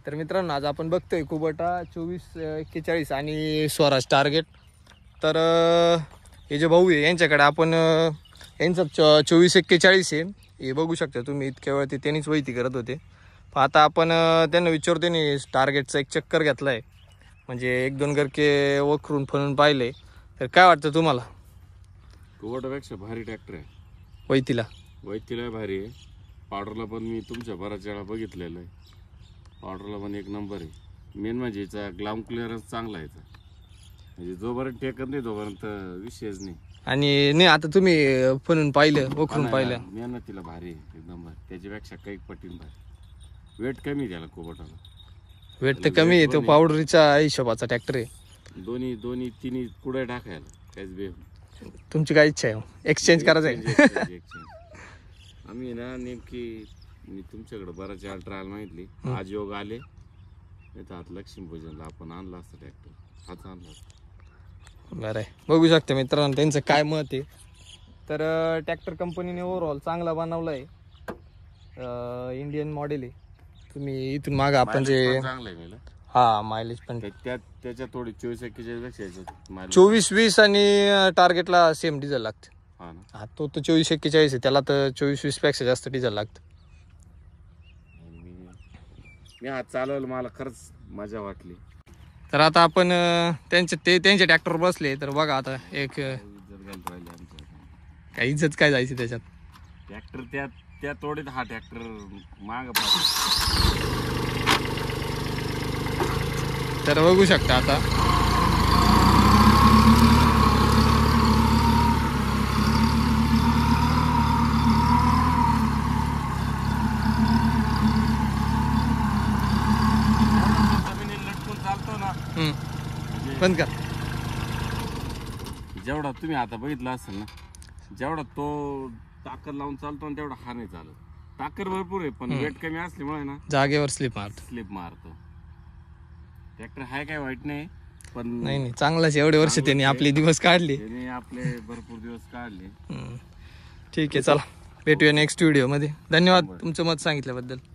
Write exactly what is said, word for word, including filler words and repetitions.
तर मित्रांनो आज आपण बघतोय कुबोटा चोवीस एक्केचाळीस आणि स्वराज टार्गेट. तर हे जे भाऊ आहे यांच्याकडे आपण यांचं चोवीस एक्केचाळीस आहे हे बघू शकता तुम्ही. इतक्या वेळ ते त्यांनीच वैती करत होते. पण आता आपण त्यांना विचारतो त्यांनी टार्गेटचा एक चक्कर घेतला आहे, म्हणजे एक दोन गरके वखरून फणून पाहिले. तर काय वाटतं तुम्हाला? कुबोटापेक्षा भारी ट्रॅक्टर आहे. वैतीला वैतीला भारी आहे. पावडरला पण मी तुमच्या बऱ्याच वेळा बघितलेलं आहे. पावडरला पण एक नंबर आहे. मेन म्हणजे याचा ग्राउंड क्लिअरन्स चांगला आहे. म्हणजे जोपर्यंत टेकत नाही तोपर्यंत विषयच नाही. आणि नाही आता तुम्ही फणून पाहिलं वखरून पाहिलं मेहनतीला भारी आहे एक नंबर. त्याच्यापेक्षा काही पटीन भारी. वेट कमी त्याला कुबोटाला. वेट तर कमी आहे. तो पावडरीच्या हिशोबाचा ट्रॅक्टर आहे. दोन्ही दोन्ही तिन्ही कुड्या टाकायला काहीच बे. तुमची काय इच्छा आहे? एक्सचेंज करायचं आहे? आम्ही ना नेमकी मी तुमच्याकडे बराच वेळा ट्रायल माहितली. आज योग आले नाही तर आता लक्ष्मीपूजनला आपण आणला असतं ट्रॅक्टर. हाच आणला. बरं आहे. बघू शकते मित्रांनो त्यांचं काय मत आहे. तर ट्रॅक्टर कंपनीने ओव्हरऑल चांगला बनवला आहे. इंडियन मॉडेल आहे. तुम्ही इथून मागा आपण जे हा मायलेज पण त्याच्या थोडी चोवीस एक्केचाळीस चोवीस वीस आणि टार्गेटला सेम डिझेल लागते. हा तो तर चोवीस एक्केचाळीस आहे, त्याला तर चोवीस वीस पेक्षा जास्त डिझेल लागतं. मी आज चालवलं, मला खरंच मजा वाटली. तर आता आपण त्यांचे ते त्यांच्या ट्रॅक्टरवर बसले तर बघा आता एक काही इज्जत काय जायची त्याच्यात. ट्रॅक्टर त्या त्या तोडीत हा ट्रॅक्टर माग. तर बघू शकता आता बंद कर. जेवढा तुम्ही आता बघितलं असेल ना, जेवढा तो ताकद लावून चालतो ना तेवढा हा नाही चालत. ताकद भरपूर आहे पण वेट कमी असल्यामुळे ना जागेवर स्लिप मारतो स्लिप मारतो ट्रॅक्टर. हाय काय वाईट नाही पण नाही नाही चांगलाच. एवढे वर्ष त्यांनी आपले दिवस काढले. त्यांनी आपले भरपूर दिवस काढले. ठीक आहे, चला भेटूया नेक्स्ट व्हिडिओ मध्ये. धन्यवाद तुमचं मत सांगितल्याबद्दल.